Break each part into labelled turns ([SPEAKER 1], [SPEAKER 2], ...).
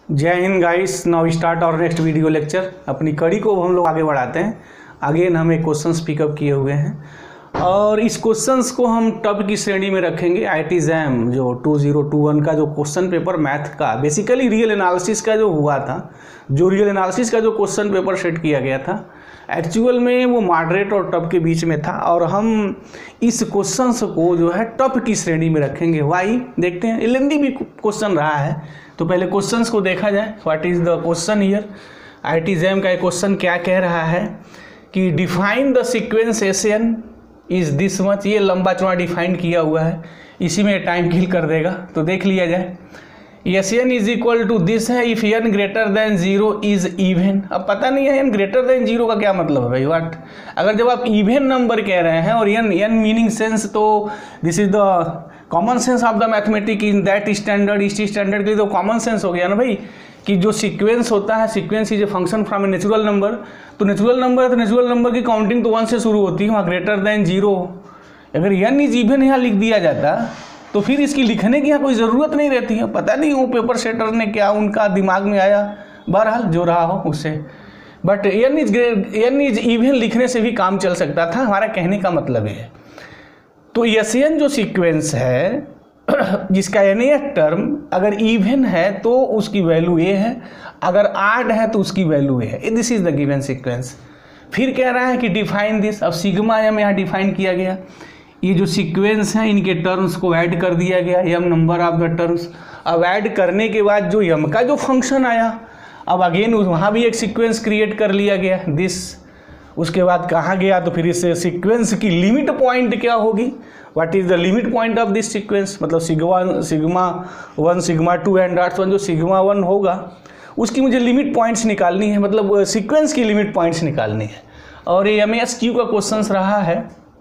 [SPEAKER 1] जय हिंद guys. Now start और नेक्स्ट वीडियो लेक्चर। अपनी कड़ी को हम लोग आगे बढ़ाते हैं। अगेन हम एक क्वेश्चंस पिकअप किए हुए हैं और इस क्वेश्चंस को हम टब की श्रेणी में रखेंगे। आईटी एग्जाम जो 2021 का जो क्वेश्चन पेपर मैथ का बेसिकली रियल एनालिसिस का जो हुआ था, जो रियल एनालिसिस का जो क्वेश्चन पेपर सेट किया गया था, एक्चुअल में वो मॉडरेट और टफ के बीच में था और हम इस क्वेश्चंस को जो है टफ की श्रेणी में रखेंगे। वाई देखते हैं, लेंदी भी क्वेश्चन रहा है तो पहले क्वेश्चंस को देखा जाए। What is the question here. IT exam का एक क्वेश्चन क्या कह रहा है कि define the sequence S N is this much. ये लंबा चौड़ा डिफाइन किया हुआ है, इसी में टाइम किल कर देगा। तो देख लिया जाए। S N is equal to this है if n greater than zero is even. अब पता नहीं है एन ग्रेटर देन जीरो का क्या मतलब है भाई। वाट अगर जब आप इवन नंबर कह रहे हैं और एन मीनिंग सेंस, तो this is the common sense of the mathematic in that standard. इस स्टैंडर्ड के लिए तो कॉमन सेंस हो गया ना भाई कि जो सीक्वेंस होता है, sequence is a function from a natural number. तो नेचुरल नंबर है तो नेचुरल नंबर की काउंटिंग तो 1 से शुरू होती है, वहाँ ग्रेटर देन जीरो। अगर एन इज इवन यहाँ लिख दिया जाता तो फिर इसकी लिखने की यहाँ कोई ज़रूरत नहीं रहती है। पता नहीं वो पेपर सेटर ने क्या उनका दिमाग में आया, बहरहाल जो रहा हो उससे। बट एन इज इवन लिखने से भी काम चल सकता था, हमारा कहने का मतलब है। तो एस एन जो सीक्वेंस है जिसका nth टर्म अगर इवन है तो उसकी वैल्यू ए है, अगर आड है तो उसकी वैल्यू ए है। This is the given sequence. फिर कह रहा है कि डिफाइन दिस। अब सिग्मा एम यहाँ डिफाइन किया गया। ये जो सीक्वेंस है इनके टर्म्स को ऐड कर दिया गया, m number of the terms. अब ऐड करने के बाद जो एम का जो फंक्शन आया, अब अगेन वहाँ भी एक सीक्वेंस क्रिएट कर लिया गया दिस। उसके बाद कहाँ गया तो फिर इस सीक्वेंस की लिमिट पॉइंट क्या होगी। What is the limit point of this sequence. मतलब सिग्मा 1 सिग्मा 2 एंड डॉट्स 1 जो सिग्मा 1 होगा उसकी मुझे लिमिट पॉइंट्स निकालनी है, मतलब सीक्वेंस की लिमिट पॉइंट्स निकालनी है। और ये MSQ का क्वेश्चन रहा है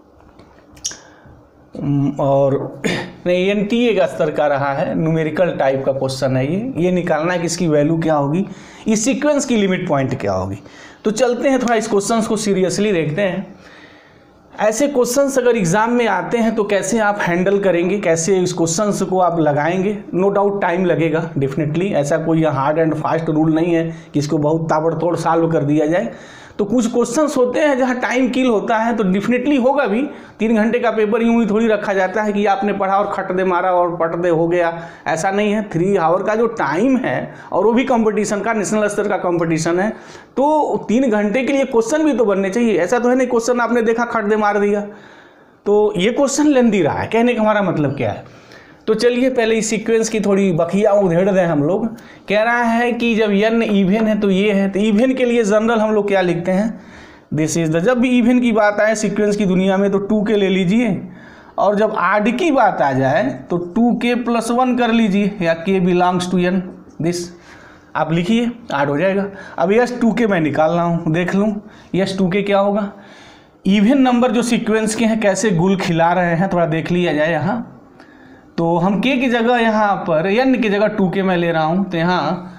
[SPEAKER 1] और नहीं NTA का स्तर का रहा है, न्यूमेरिकल टाइप का क्वेश्चन है ये निकालना है कि इसकी वैल्यू क्या होगी, इस सीक्वेंस की लिमिट पॉइंट क्या होगी। तो चलते हैं थोड़ा इस क्वेश्चंस को सीरियसली देखते हैं। ऐसे क्वेश्चंस अगर एग्जाम में आते हैं तो कैसे आप हैंडल करेंगे, कैसे इस क्वेश्चंस को आप लगाएंगे। नो डाउट टाइम लगेगा डेफिनेटली, ऐसा कोई हार्ड एंड फास्ट रूल नहीं है कि इसको बहुत ताबड़तोड़ सॉल्व कर दिया जाए। तो कुछ क्वेश्चंस होते हैं जहाँ टाइम किल होता है, तो डेफिनेटली होगा भी। 3 घंटे का पेपर यूँ ही थोड़ी रखा जाता है कि आपने पढ़ा और खट दे मारा और पट दे हो गया, ऐसा नहीं है। 3 आवर का जो टाइम है और वो भी कंपटीशन का, नेशनल स्तर का कंपटीशन है, तो 3 घंटे के लिए क्वेश्चन भी तो बनने चाहिए। ऐसा तो है नहीं क्वेश्चन आपने देखा खट दे मार दिया। तो ये क्वेश्चन लेंदी रहा है, कहने का हमारा मतलब क्या है। तो चलिए पहले इस सीक्वेंस की थोड़ी बखिया उधेड़ दें हम लोग। कह रहा है कि जब एन इवन है तो ये है, तो इवन के लिए जनरल हम लोग क्या लिखते हैं, दिस इज द। जब भी इवन की बात आए सीक्वेंस की दुनिया में तो 2k ले लीजिए, और जब आड की बात आ जाए तो 2k+1 कर लीजिए, या k belongs to n this आप लिखिए, आड हो जाएगा। अब यस 2k मैं निकाल रहा हूँ, देख लूँ यस 2k क्या होगा। इवन नंबर जो सीक्वेंस के हैं कैसे गुल खिला रहे हैं थोड़ा देख लिया जाए यहाँ। तो हम k की जगह यहाँ पर n की जगह 2k मैं ले रहा हूँ, तो यहाँ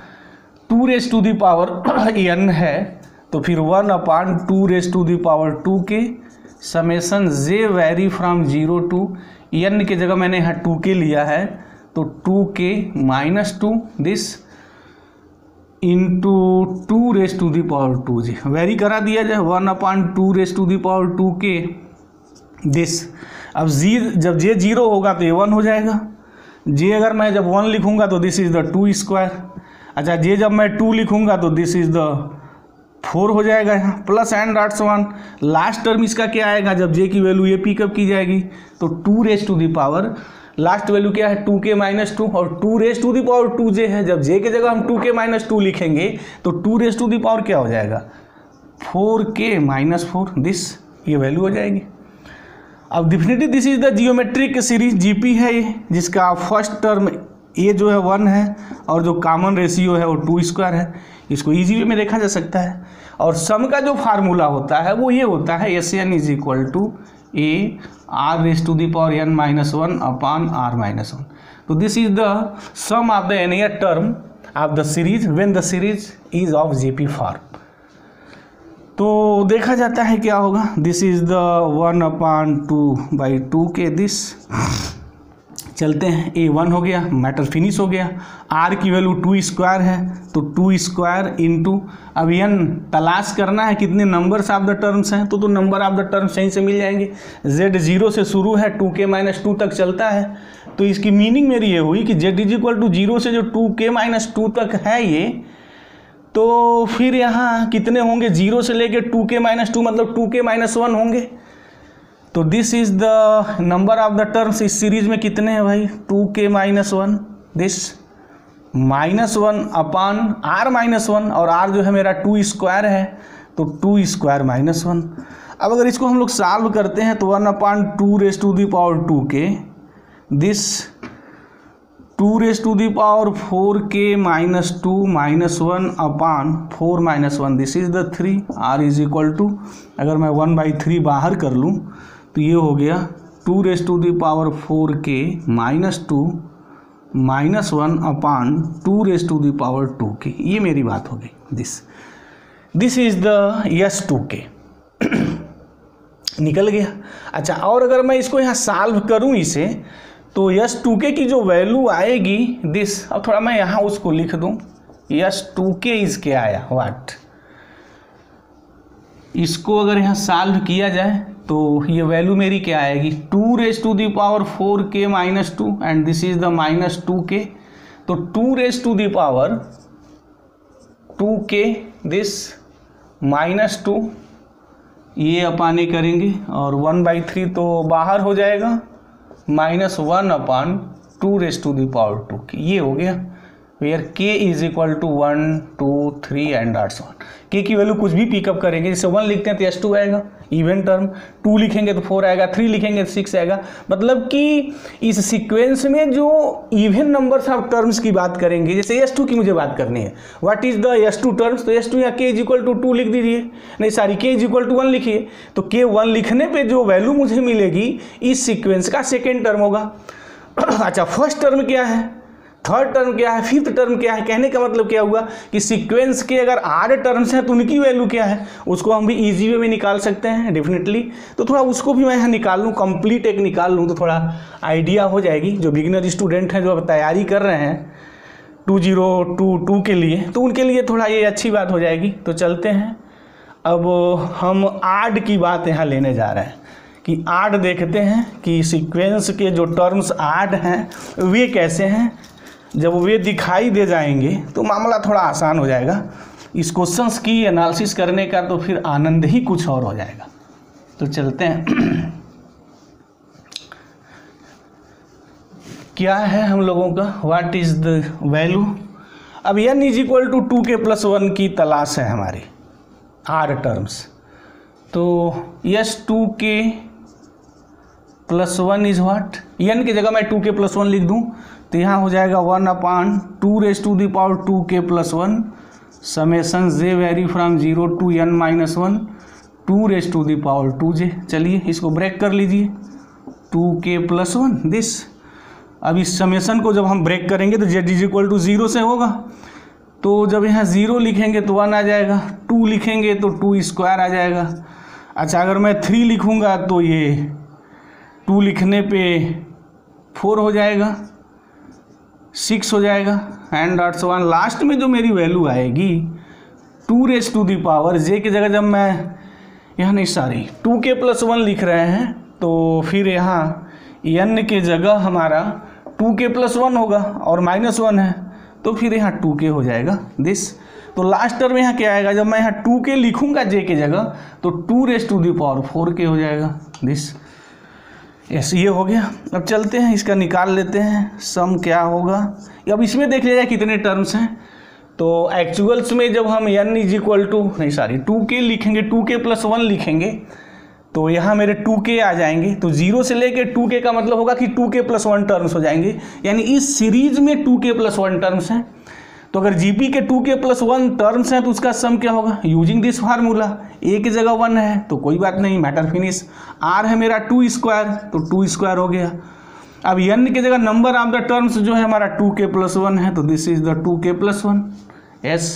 [SPEAKER 1] 2 n है, तो फिर 1/2 2k summation j vary from 0 to n की जगह मैंने यहाँ 2k लिया है, तो 2k-2 दिस इंटू 2 वेरी करा दिया जाए 1/2 2k दिस। अब जब j 0 होगा तो ये 1 हो जाएगा। j अगर मैं जब 1 लिखूंगा तो दिस इज द 2²। अच्छा j जब मैं 2 लिखूंगा तो दिस इज द 4 हो जाएगा यहाँ, plus and dots 1। Last term इसका क्या आएगा जब j की वैल्यू ये पिकअप की जाएगी, तो 2 लास्ट वैल्यू क्या है 2k-2 और 2 है। जब j की जगह हम 2k-2 लिखेंगे तो 2 क्या हो जाएगा 4k-4 दिस, ये वैल्यू हो जाएगी। अब definitely this is the geometric series GP है ये, जिसका फर्स्ट टर्म ये जो है 1 है और जो कॉमन रेशियो है वो 2² है। इसको इजी वे में देखा जा सकता है। और सम का जो फार्मूला होता है वो ये होता है SN is equal to a r⁻1-1/r-1। तो this is the sum of the nth term of the series when the series is of GP form. तो देखा जाता है क्या होगा, this is the 1/2 2k this. चलते हैं, A1 हो गया, मैटर फिनिश हो गया। R की वैल्यू 2 स्क्वायर है तो 2 स्क्वायर इंटू, अब n तलाश करना है कितने नंबर्स ऑफ द टर्म्स हैं, तो नंबर ऑफ द टर्म्स यहीं से मिल जाएंगे। Z 0 से शुरू है 2k-2 तक चलता है, तो इसकी मीनिंग मेरी ये हुई कि Z = 0 से जो 2k-2 तक है ये, तो फिर यहाँ कितने होंगे 0 से लेके 2k-2 मतलब 2k-1 होंगे। तो this is the number of the terms. इस सीरीज में कितने हैं भाई 2k-1, दिस -1 अपान r-1, और r जो है मेरा 2 स्क्वायर है तो 2 स्क्वायर -1। अब अगर इसको हम लोग सॉल्व करते हैं तो 1/2 this 2⁴k-2 -1/4 this is the 3। r is equal to, अगर मैं 1/3 बाहर कर लूँ तो ये हो गया 2⁴k -1/2k, ये मेरी बात हो गई। दिस इज द S2k निकल गया। अच्छा, और अगर मैं इसको यहाँ सॉल्व करूँ इसे, तो S2k की जो वैल्यू आएगी दिस, अब थोड़ा मैं यहाँ उसको लिख दूँ, S2k इज क्या आया व्हाट, इसको अगर यहाँ सॉल्व किया जाए तो ये वैल्यू मेरी क्या आएगी 2⁴k -2 and this is the -2k, तो 2⁴2k दिस -2 ये अपाने करेंगे और 1/3 तो बाहर हो जाएगा, -1/2⁴ ये हो गया। Where k is equal to 1 2 3 and on. k की वैल्यू कुछ भी पिकअप करेंगे, जैसे 1 लिखते हैं तो S2 आएगा इवन टर्म, 2 लिखेंगे तो 4 आएगा, 3 लिखेंगे तो 6 आएगा। मतलब कि इस सीक्वेंस में जो इवन नंबर्स ऑफ टर्म्स की बात करेंगे, जैसे S2 की मुझे बात करनी है, what is the S2 terms, तो S2 या k इज इक्वल टू 2 लिख दीजिए, नहीं sorry k is equal to 1 लिखिए, तो k 1 लिखने पे जो वैल्यू मुझे मिलेगी इस सीक्वेंस का सेकेंड टर्म होगा। अच्छा, फर्स्ट टर्म क्या है, थर्ड टर्म क्या है, फिफ्थ टर्म क्या है, कहने का मतलब क्या हुआ कि सीक्वेंस के अगर 8 टर्म्स हैं तो उनकी वैल्यू क्या है, उसको हम भी इजी वे में निकाल सकते हैं डेफिनेटली। तो थोड़ा उसको भी मैं यहाँ निकाल लूँ, कंप्लीट एक निकाल लूँ तो थोड़ा आइडिया हो जाएगी। जो बिगिनर स्टूडेंट हैं जो अब तैयारी कर रहे हैं 2022 के लिए, तो उनके लिए थोड़ा ये अच्छी बात हो जाएगी। तो चलते हैं, अब हम आड की बात यहाँ लेने जा रहे हैं कि आड देखते हैं कि सीक्वेंस के जो टर्म्स आड हैं वे कैसे हैं। जब वे दिखाई दे जाएंगे तो मामला थोड़ा आसान हो जाएगा। इस क्वेश्चंस की एनालिसिस करने का तो फिर आनंद ही कुछ और हो जाएगा। तो चलते हैं, क्या है हम लोगों का, व्हाट इज द वैल्यू। अब n is equal to 2k+1 की तलाश है हमारी r टर्म्स, तो S2k+1 इज व्हाट, n की जगह मैं 2k+1 लिख दूं तो यहाँ हो जाएगा 1/2⁴k+1 summation j vary from 0 to n-1 2⁴j। चलिए इसको ब्रेक कर लीजिए, 2k+1 दिस। अब इस समेशन को जब हम ब्रेक करेंगे तो z इज इक्वल टू 0 से होगा, तो जब यहाँ 0 लिखेंगे तो 1 आ जाएगा, 2 लिखेंगे तो 2 स्क्वायर आ जाएगा। अच्छा, अगर मैं 3 लिखूँगा तो ये 2 लिखने पे 4 हो जाएगा, 6 हो जाएगा एंड डॉट सो ऑन। लास्ट में जो मेरी वैल्यू आएगी 2⁻j की जगह जब मैं यहाँ नहीं सॉरी 2k+1 लिख रहे हैं तो फिर यहाँ n के जगह हमारा 2k+1 होगा और -1 है तो फिर यहाँ 2k हो जाएगा दिस। तो लास्ट टर्म यहाँ क्या आएगा, जब मैं यहाँ 2k लिखूँगा j की जगह तो 2⁴k हो जाएगा दिस। यस, ये हो गया। अब चलते हैं इसका निकाल लेते हैं सम क्या होगा। अब इसमें देख लिया जाए कितने टर्म्स हैं, तो एक्चुअल्स में जब हम n इज इक्वल टू नहीं सॉरी 2k लिखेंगे, 2k+1 लिखेंगे तो यहाँ मेरे 2k आ जाएंगे, तो 0 से लेके 2k का मतलब होगा कि 2k+1 टर्म्स हो जाएंगे, यानी इस सीरीज में 2k+1 टर्म्स हैं। तो अगर जीपी के 2k+1 टर्म्स हैं तो उसका सम क्या होगा, यूजिंग दिस फार्मूला, a की जगह 1 है तो कोई बात नहीं, मैटर फिनिश। r है मेरा 2 स्क्वायर तो 2 स्क्वायर हो गया। अब n की जगह नंबर ऑफ द टर्म्स जो है हमारा 2k+1 है तो this is the 2k+1 s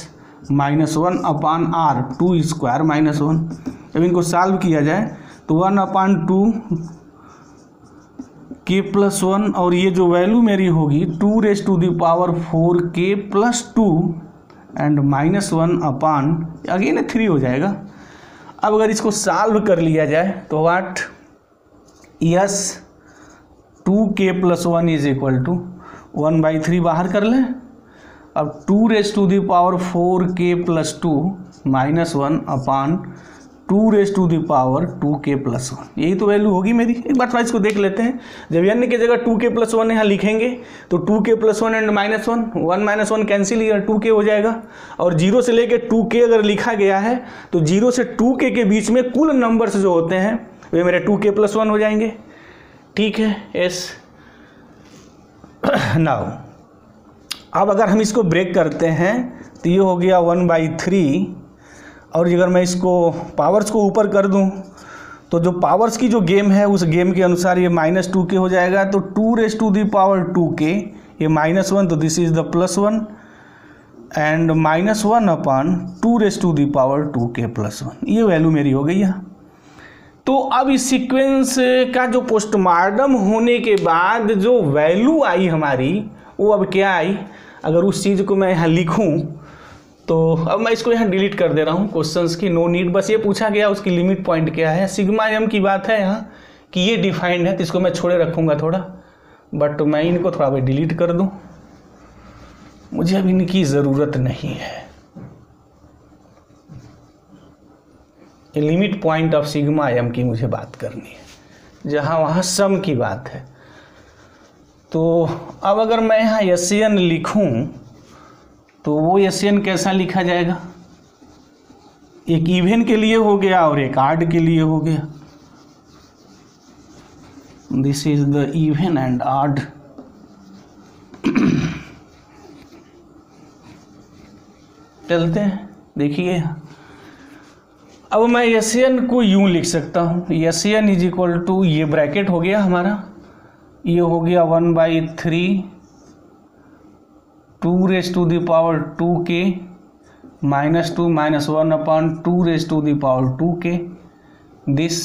[SPEAKER 1] -1/r 2 square -1। जब इनको सॉल्व किया जाए तो 1/2 k+1 और ये जो वैल्यू मेरी होगी 2⁴ k+2 एंड -1 अपान अगेन 3 हो जाएगा। अब अगर इसको सॉल्व कर लिया जाए तो what, yes 2k+1 is equal to 1/3 बाहर कर लें। अब 2⁴ k+2 -1 अपान 2⁴ यही तो वैल्यू होगी मेरी। एक बार थोड़ा इसको देख लेते हैं। जब n की जगह 2k+1 यहाँ लिखेंगे तो 2k+1 एंड -1 1 कैंसिल, या 2k हो जाएगा। और 0 से लेके 2k अगर लिखा गया है तो 0 से 2k के बीच में कुल नंबर्स जो होते हैं वे मेरे 2k+1 हो जाएंगे। ठीक है, यस। नाउ अब अगर हम इसको ब्रेक करते हैं तो ये हो गया 1/3, और अगर मैं इसको पावर्स को ऊपर कर दूं तो जो पावर्स की जो गेम है उस गेम के अनुसार ये -2k हो जाएगा। तो 2⁻²k, ये -1 तो this is the +1 and -1 upon 2⁻²k+1, ये वैल्यू मेरी हो गई है। तो अब इस सीक्वेंस का जो पोस्टमार्टम होने के बाद जो वैल्यू आई हमारी वो अब क्या आई, अगर उस चीज़ को मैं यहाँ लिखूँ तो अब मैं इसको यहाँ डिलीट कर दे रहा हूँ क्वेश्चंस की, नो नीड। बस ये पूछा गया उसकी लिमिट पॉइंट क्या है, सिग्मा एम की बात है यहाँ कि ये डिफाइंड है, तो इसको मैं छोड़े रखूँगा थोड़ा, बट मैं इनको थोड़ा भी डिलीट कर दूँ, मुझे अब इनकी ज़रूरत नहीं है। ये limit point of sigma m की मुझे बात करनी है, जहाँ वहाँ सम की बात है। तो अब अगर मैं यहाँ SN लिखूँ तो वो SN कैसा लिखा जाएगा, एक इवन के लिए हो गया और एक आड के लिए हो गया। This is the even and odd. चलते हैं, देखिए अब मैं SN को यूं लिख सकता हूँ, SN इज इक्वल टू, ये ब्रैकेट हो गया हमारा, ये हो गया 1/3 2⁻²k -2 -1 अपान 2⁻²k। दिस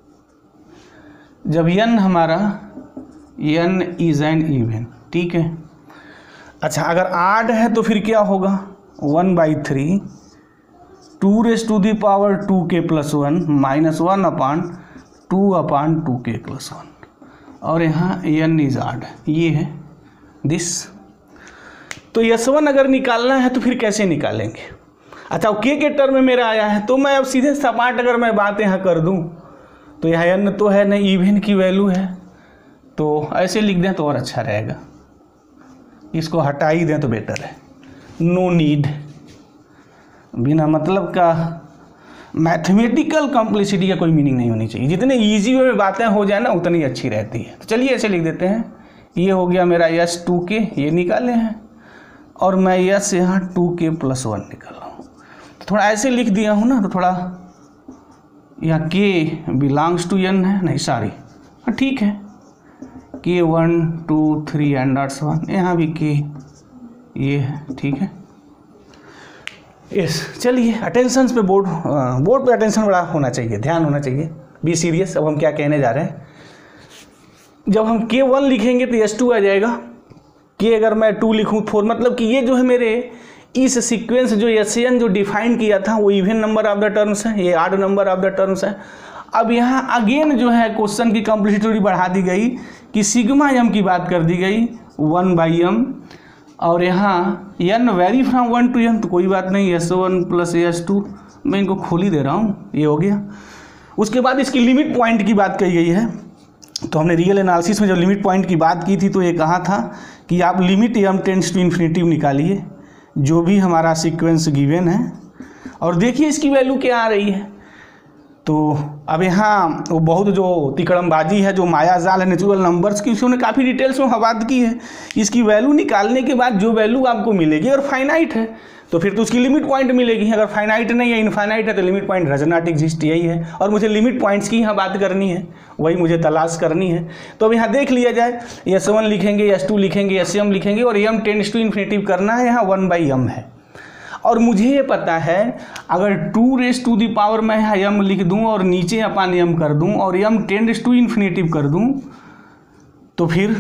[SPEAKER 1] जब n हमारा n इज एन इवन, ठीक है। अच्छा, अगर आड है तो फिर क्या होगा, 1/3 2⁻²k+1 -1 अपान 2/2k+1, और यहाँ n इज आड, ये है दिस। तो S1 अगर निकालना है तो फिर कैसे निकालेंगे। अच्छा, k के टर्म में मेरा आया है तो मैं अब सीधे सपाट अगर मैं बात यहाँ कर दूँ तो यहाँ n तो है नहीं, इवन की वैल्यू है, तो ऐसे लिख दें तो और अच्छा रहेगा, इसको हटा ही दें तो बेटर है। नो नीड, बिना मतलब का मैथमेटिकल कॉम्प्लेक्सिटी का कोई मीनिंग नहीं होनी चाहिए। जितने ईजी वे में बातें हो जाए ना उतनी अच्छी रहती है। तो चलिए ऐसे लिख देते हैं, ये हो गया मेरा S2k, ये निकाले हैं, और मैं S यहाँ 2k+1 निकाल रहा हूँ। तो थोड़ा ऐसे लिख दिया हूँ ना, तो थोड़ा यहाँ k बिलोंग्स टू n है, नहीं सॉरी, हाँ ठीक है, k 1 2 3 एंड 1, यहाँ भी k ये है, ठीक है। यस, चलिए अटेंशन पे बोर्ड पे अटेंशन बड़ा होना चाहिए, ध्यान होना चाहिए, बी सीरियस। अब हम क्या कहने जा रहे हैं, जब हम k1 लिखेंगे तो S2 आ जाएगा, k अगर मैं 2 लिखूँ 4, मतलब कि ये जो है मेरे इस सीक्वेंस जो SN जो डिफाइन किया था वो even number of the terms है, ये odd number of the terms है। अब यहाँ अगेन जो है क्वेश्चन की कॉम्प्लेक्सिटी बढ़ा दी गई कि सिग्मा m की बात कर दी गई 1/m, और यहाँ n vary from 1 to m, तो कोई बात नहीं, S1 + S2, मैं इनको खोल ही दे रहा हूँ, ये हो गया। उसके बाद इसकी लिमिट पॉइंट की बात कही गई है। तो हमने रियल एनालिसिस में जब लिमिट पॉइंट की बात की थी तो ये कहा था कि आप limit m tends to infinity निकालिए, जो भी हमारा सीक्वेंस गिवन है, और देखिए इसकी वैल्यू क्या आ रही है। तो अब यहाँ वो बहुत जो तिकड़मबाजी है, जो मायाजाल है नेचुरल नंबर्स की, उसने काफ़ी डिटेल्स में बात की है। इसकी वैल्यू निकालने के बाद जो वैल्यू आपको मिलेगी, अगर फाइनाइट है तो फिर तो उसकी लिमिट पॉइंट मिलेगी, अगर फाइनाइट नहीं है, इनफाइनाइट है, तो limit point does not exist, यही है। और मुझे लिमिट पॉइंट्स की यहाँ बात करनी है, वही मुझे तलाश करनी है। तो अब यहाँ देख लिया जाए, S1 लिखेंगे, S2 लिखेंगे, SM लिखेंगे, और m टेंड्स टू इन्फिनिटी करना है, यहाँ 1/m है। और मुझे ये पता है अगर 2⁻ मैं यहाँ m लिख दूँ और नीचे अपान m कर दूँ और m टेंड्स टू इन्फिनिटी कर दूँ, तो फिर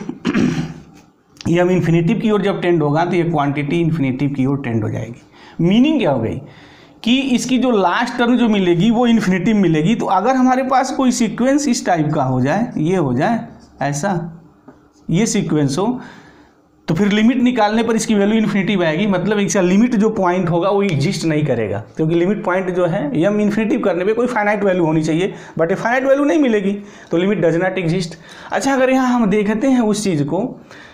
[SPEAKER 1] ये हम इन्फिनेटिव की ओर जब टेंड होगा तो ये क्वांटिटी इन्फिनेटिव की ओर टेंड हो जाएगी। मीनिंग क्या हो गई कि इसकी जो लास्ट टर्म जो मिलेगी वो इन्फिनेटिव मिलेगी। तो अगर हमारे पास कोई सीक्वेंस इस टाइप का हो जाए, ये हो जाए ऐसा, ये सीक्वेंस हो, तो फिर लिमिट निकालने पर इसकी वैल्यू इन्फिनेटिव आएगी। मतलब इसका लिमिट जो पॉइंट होगा वो एग्जिस्ट नहीं करेगा, क्योंकि लिमिट पॉइंट जो है यम इन्फिनेटिव करने पे कोई फाइनाइट वैल्यू होनी चाहिए, बट ए फाइनाइट वैल्यू नहीं मिलेगी, तो लिमिट डज नॉट एग्जिस्ट। अच्छा, अगर यहाँ हम देखते हैं उस चीज़ को,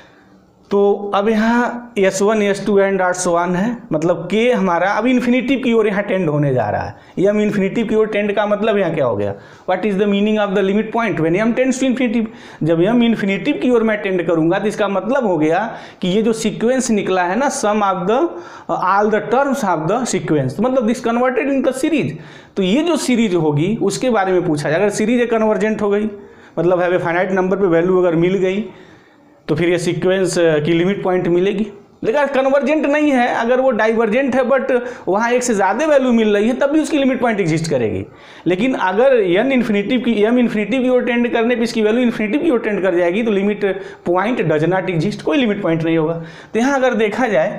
[SPEAKER 1] तो अब यहाँ S1 S2 एंड S1 है, मतलब K हमारा अब इन्फिनेटिव की ओर यहाँ टेंड होने जा रहा है। यम इन्फिनेटिव की ओर टेंड का मतलब यहाँ क्या हो गया, what is the meaning of the limit point when m tends to infinitive. जब यम इन्फिनेटिव की ओर मैं टेंड करूंगा तो इसका मतलब हो गया कि ये जो सीक्वेंस निकला है ना, sum of the all the terms of the sequence, मतलब this converted in the series. तो ये जो सीरीज होगी उसके बारे में पूछा जाए। अगर सीरीज एक कन्वर्जेंट हो गई, मतलब है फाइनाइट नंबर पे वैल्यू अगर मिल गई तो फिर ये सीक्वेंस की लिमिट पॉइंट मिलेगी। लेकिन कन्वर्जेंट नहीं है, अगर वो डाइवर्जेंट है बट वहाँ एक से ज़्यादा वैल्यू मिल रही है, तब भी उसकी लिमिट पॉइंट एग्जिस्ट करेगी। लेकिन अगर यम इन्फिनेटिव की ओर टेंड करने पर इसकी वैल्यू इन्फिनेटिव की ओर टेंड कर जाएगी तो limit point does not exist, कोई लिमिट पॉइंट नहीं होगा। तो यहाँ अगर देखा जाए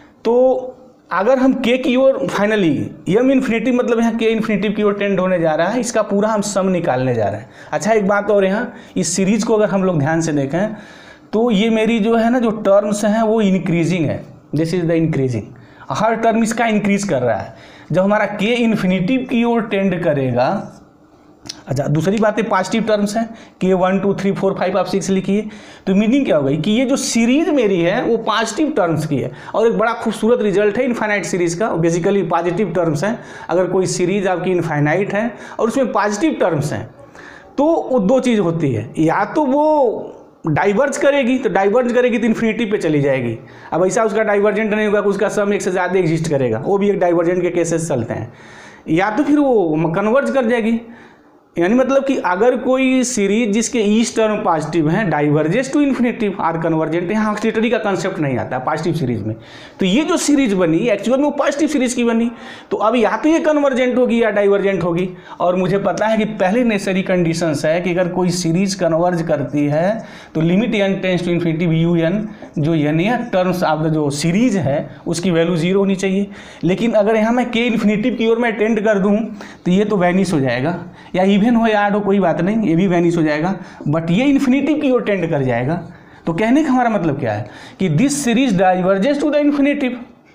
[SPEAKER 1] तो अगर हम K की ओर फाइनली यम इन्फिनेटिव, मतलब यहाँ K इन्फिनेटिव की ओर टेंड होने जा रहा है, इसका पूरा हम सम निकालने जा रहे हैं। अच्छा, एक बात और, यहाँ इस सीरीज को अगर हम लोग ध्यान से देखें तो ये मेरी जो है ना जो टर्म्स हैं वो इंक्रीजिंग है, दिस इज द इंक्रीजिंग, हर टर्म इसका इंक्रीज कर रहा है। जब हमारा K इन्फिनेटिव की ओर टेंड करेगा, अच्छा दूसरी बात है पॉजिटिव टर्म्स हैं, K 1 2 3 4 5 आप 6 लिखिए, तो मीनिंग क्या हो गई कि ये जो सीरीज मेरी है वो पॉजिटिव टर्म्स की है। और एक बड़ा खूबसूरत रिजल्ट है इनफाइनाइट सीरीज का, बेसिकली पॉजिटिव टर्म्स हैं। अगर कोई सीरीज आपकी इनफाइनाइट है और उसमें पॉजिटिव टर्म्स हैं तो वो दो चीज़ होती है, या तो वो डाइवर्ज करेगी, तो डाइवर्ज करेगी तो इन्फिनिटी पे चली जाएगी। अब ऐसा उसका डाइवर्जेंट नहीं होगा कि उसका सम एक से ज़्यादा एग्जिस्ट करेगा, वो भी एक डाइवर्जेंट के केसेस चलते हैं। या तो फिर वो कन्वर्ज कर जाएगी, यानी मतलब कि अगर कोई सीरीज जिसके ईच टर्म पॉजिटिव है diverges to infinitive or convergent, यहाँ ऑक्सीटरी का कंसेप्ट नहीं आता पॉजिटिव सीरीज में। तो ये जो सीरीज बनी एक्चुअल में वो पॉजिटिव सीरीज की बनी, तो अब या तो ये कन्वर्जेंट होगी या डाइवर्जेंट होगी। और मुझे पता है कि पहले नेसेसरी कंडीशंस है कि अगर कोई सीरीज कन्वर्ज करती है तो limit n tends to infinitive un, जो n टर्म्स ऑफ द जो सीरीज है उसकी वैल्यू 0 होनी चाहिए। लेकिन अगर यहाँ मैं K इन्फिनिटिव की ओर मैं टेंड कर दूँ तो ये तो वैनिश हो जाएगा, या इवन हो या ऐड हो कोई बात नहीं, ये भी वैनिश हो जाएगा, बट ये इन्फिनिटिव की ओर टेंड कर जाएगा। तो कहने का हमारा मतलब क्या है कि this series diverges to the infinitive,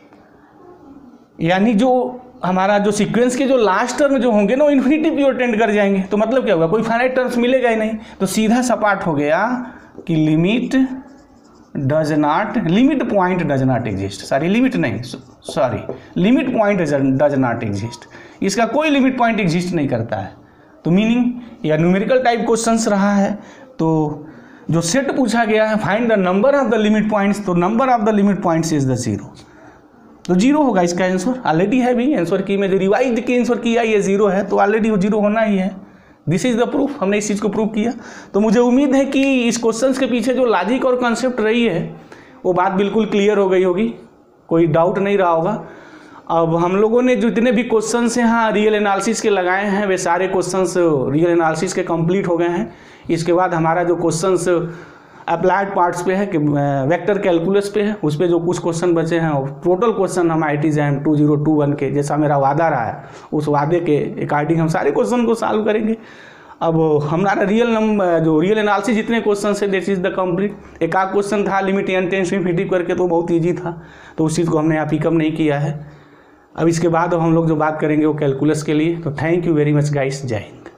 [SPEAKER 1] यानी जो हमारा जो सीक्वेंस के जो लास्ट टर्म जो होंगे ना वो इन्फिनिटिव की ओर टेंड कर जाएंगे। तो मतलब क्या होगा, कोई फाइनाइट टर्म्स मिलेगा ही नहीं, तो सीधा सपाट हो गया कि limit point does not exist, sorry limit नहीं, sorry limit point does not exist, इसका कोई लिमिट पॉइंट एग्जिस्ट नहीं करता है। तो मीनिंग या न्यूमेरिकल टाइप क्वेश्चंस रहा है, तो जो सेट पूछा गया है find the number of the limit points, तो number of the limit points is the 0, तो 0 होगा इसका आंसर। ऑलरेडी है भी आंसर की में जो रिवाइज की आंसर किया ये 0 है, तो ऑलरेडी 0 होना ही है। दिस इज द प्रूफ, हमने इस चीज़ को प्रूव किया। तो मुझे उम्मीद है कि इस क्वेश्चन के पीछे जो लॉजिक और कॉन्सेप्ट रही है वो बात बिल्कुल क्लियर हो गई होगी, कोई डाउट नहीं रहा होगा। अब हम लोगों ने जितने भी क्वेश्चंस यहाँ रियल एनालिसिस के लगाए हैं वे सारे क्वेश्चंस रियल एनालिसिस के कंप्लीट हो गए हैं। इसके बाद हमारा जो क्वेश्चंस अप्लाइड पार्ट्स पे है कि वेक्टर कैलकुलस पे है, उस पर जो कुछ क्वेश्चन बचे हैं टोटल क्वेश्चन हम IIT-JAM 2021 के जैसा मेरा वादा रहा है उस वादे के अकॉर्डिंग हम सारे क्वेश्चन को सॉल्व करेंगे। अब हमारा रियल एनालिसिस जितने क्वेश्चन है दिस इज द कंप्लीट। एक आध क्वेश्चन था limit n tends to infinity करके, तो बहुत ईजी था, तो उस चीज़ को हमने यहाँ पिकअप नहीं किया है। अब इसके बाद हम लोग जो बात करेंगे वो कैलकुलस के लिए। तो thank you very much guys, जय हिंद।